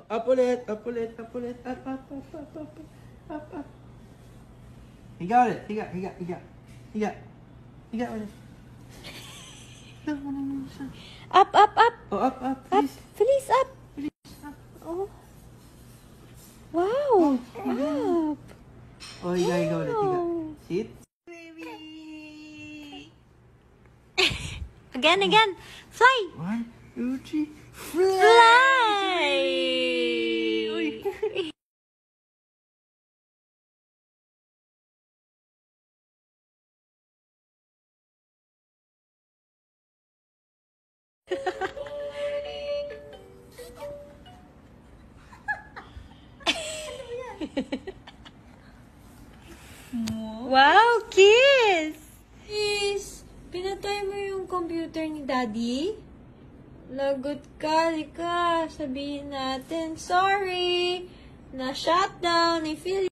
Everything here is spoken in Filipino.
Up ulit. Up ulit. Up ulit. Up, up, up, up, up, up, up. Higa ulit. Higa, higa, higa. Higa. Higa ulit. Up, up, up. Oh, up, up. Up. Felize, up. Felize, up. Oh. Wow. Up. Oh, higa, higa ulit. Higa. Wow. Sit. Again. Fly. 1, 2, 3. Fly. Wow, kiss! Kiss! Pinatay mo yung computer ni Daddy? Lagot ka, lika. Sabihin natin, sorry! Na-shutdown ni Felize.